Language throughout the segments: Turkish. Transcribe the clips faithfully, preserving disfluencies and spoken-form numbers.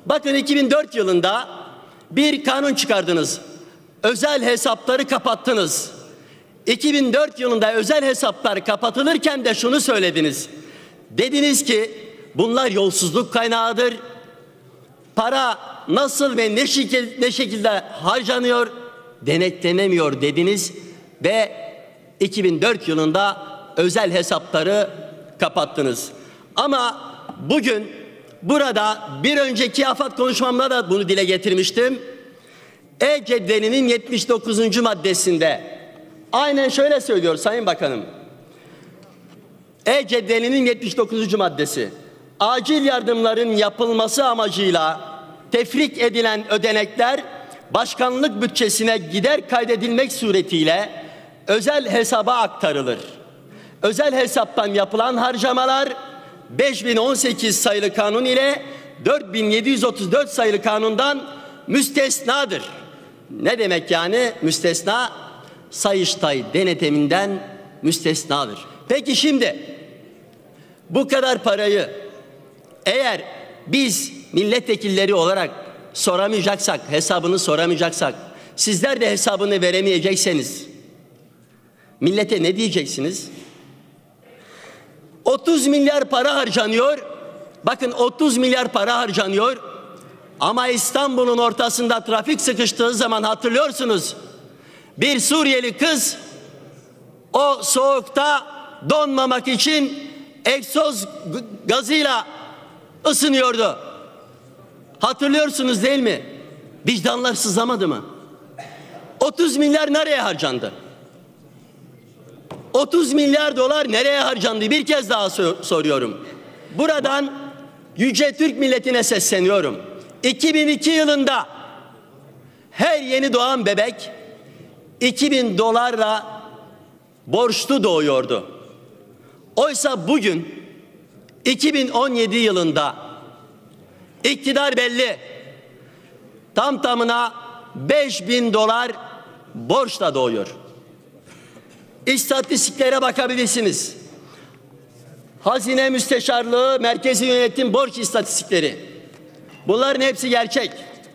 Bakın iki bin dört yılında bir kanun çıkardınız. Özel hesapları kapattınız. iki bin dört yılında özel hesaplar kapatılırken de şunu söylediniz. Dediniz ki bunlar yolsuzluk kaynağıdır. Para nasıl ve ne şekilde, ne şekilde harcanıyor denetlenemiyor dediniz ve iki bin dört yılında özel hesapları kapattınız. Ama bugün burada bir önceki AFAD konuşmamda da bunu dile getirmiştim. E-Cedveli'nin yetmiş dokuzuncu maddesinde aynen şöyle söylüyor Sayın Bakanım. E-Cedveli'nin yetmiş dokuzuncu maddesi. Acil yardımların yapılması amacıyla tefrik edilen ödenekler başkanlık bütçesine gider kaydedilmek suretiyle özel hesaba aktarılır. Özel hesaptan yapılan harcamalar beş bin on sekiz sayılı kanun ile dört bin yedi yüz otuz dört sayılı kanundan müstesnadır. Ne demek yani müstesna? Sayıştay denetiminden müstesnadır. Peki şimdi bu kadar parayı eğer biz milletvekilleri olarak soramayacaksak, hesabını soramayacaksak, sizler de hesabını veremeyecekseniz millete ne diyeceksiniz? otuz milyar para harcanıyor. Bakın otuz milyar para harcanıyor. Ama İstanbul'un ortasında trafik sıkıştığı zaman hatırlıyorsunuz. Bir Suriyeli kız o soğukta donmamak için egzoz gazıyla ısınıyordu. Hatırlıyorsunuz değil mi? Vicdanlar sızlamadı mı? otuz milyar nereye harcandı? otuz milyar dolar nereye harcandı? Bir kez daha sor soruyorum. Buradan yüce Türk milletine sesleniyorum. iki bin iki yılında her yeni doğan bebek iki bin dolarla borçlu doğuyordu. Oysa bugün iki bin on yedi yılında iktidar belli. Tam tamına beş bin dolar borçla doğuyor. İstatistiklere bakabilirsiniz. Hazine Müsteşarlığı, Merkezi Yönetim borç istatistikleri. Bunların hepsi gerçek.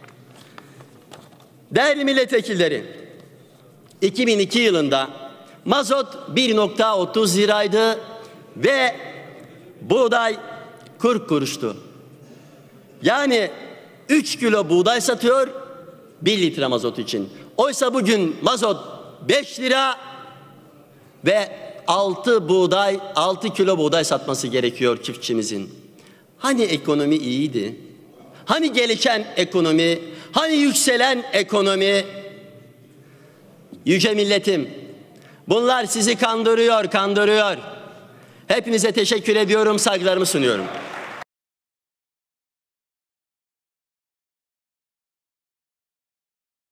Değerli milletvekilleri, iki bin iki yılında mazot bir nokta otuz liraydı ve buğday kırk kuruştu. Yani üç kilo buğday satıyor bir litre mazot için. Oysa bugün mazot beş lira ve altı buğday, altı kilo buğday satması gerekiyor çiftçimizin. Hani ekonomi iyiydi? Hani gelişen ekonomi? Hani yükselen ekonomi? Yüce milletim, bunlar sizi kandırıyor, kandırıyor. Hepinize teşekkür ediyorum, saygılarımı sunuyorum.